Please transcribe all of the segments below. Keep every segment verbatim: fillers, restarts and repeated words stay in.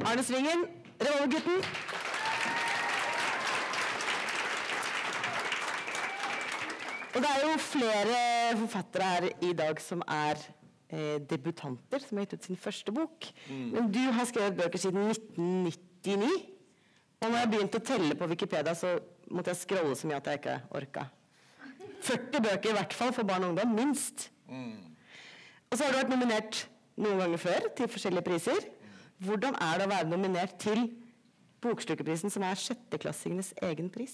Arne Svingen, Revolvergutten. Og det er jo flere forfattere her i dag som er eh, debutanter, som har gitt ut sin første bok. Mm. Men du har skrevet bøker siden nitten nittini, og når jeg begynte å telle på Wikipedia, så måtte jeg scrolle så mye at jeg ikke orka. førti bøker i hvert fall for barn og ungdom, minst. Mm. Og så har du vært nominert noen ganger før til forskjellige priser. Hvordan er det å være nominert til Bokslukkerprisen, som er sjetteklassingenes egen pris?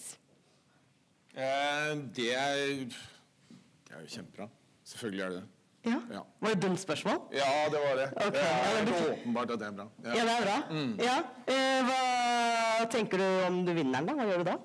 Eh, det, er, det er jo kjempebra. Selvfølgelig er det det. Ja? Ja. Var det et dumt spørsmål? Ja, det var det. Okay. Det er ja, det betyr... åpenbart at det er bra. Ja, ja det er bra. Mm. Ja. Eh, hva tenker du om du vinner den da? Hva gjør du da?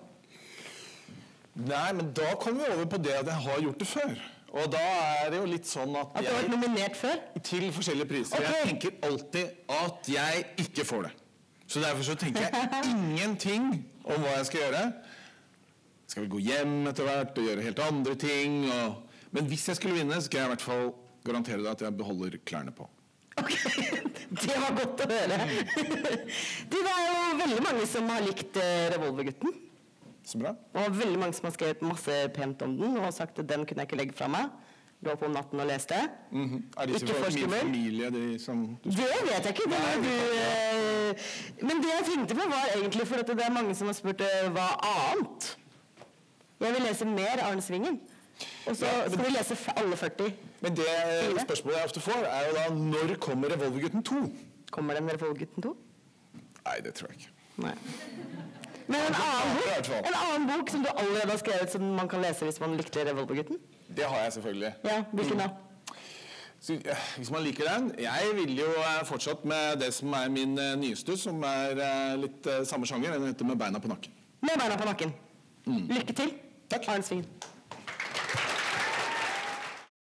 Nei, men da kommer vi over på det at jeg har gjort det før. Og da er det jo litt sånn at, at du har vært nominert før? Til forskjellige priser. Okay. Jeg tenker alltid at jeg ikke får det. Så derfor så tenker jeg ingenting om hva jeg skal gjøre. Jeg skal vel gå hjem etter hvert og gjøre helt andre ting. Og... Men hvis jeg skulle vinne, så skal jeg i hvert fall garantere deg at jeg beholder klærne på. Ok, det var godt å høre. Det er jo veldig mange som har likt Revolvergutten. Så bra. Og veldig mange som har skrevet masse pent om den og sagt at den kunne jeg ikke legge fra meg. Lå på om natten og leste. Mm-hmm. Er det ikke for min familie de som... Du... Det vet jeg ikke. Det Nei, du, eh... Men det jeg tenkte på var egentlig for at det er mange som har spurt eh, hva annet. Jeg vil lese mer Arne Svingen. Og så ja, men... skal vi lese alle førti. Men det spørsmålet jeg ofte får er jo da, når kommer Revolvergutten to? Kommer den Revolvergutten to? Nei, det tror jeg ikke. Nei. Men en annen, bok, en annen bok som du allerede har skrevet som man kan lese hvis man likte Revolvergutten? Det har jeg selvfølgelig. Ja, hvilken da? Så, hvis man liker den, jeg vil jo fortsatt med det som er min nyeste, som er litt samme sjanger, den heter Med beina på nakken. Med beina på nakken. Mm. Lykke til. Takk. Arne Svingen.